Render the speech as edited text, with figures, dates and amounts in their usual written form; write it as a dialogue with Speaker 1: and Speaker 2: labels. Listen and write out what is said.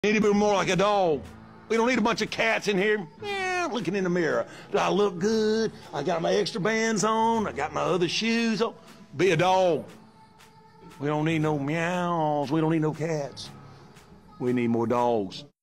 Speaker 1: Need to be more like a dog. We don't need a bunch of cats in here. Yeah, looking in the mirror. Do I look good? I got my extra bands on. I got my other shoes on. Be a dog. We don't need no meows. We don't need no cats. We need more dogs.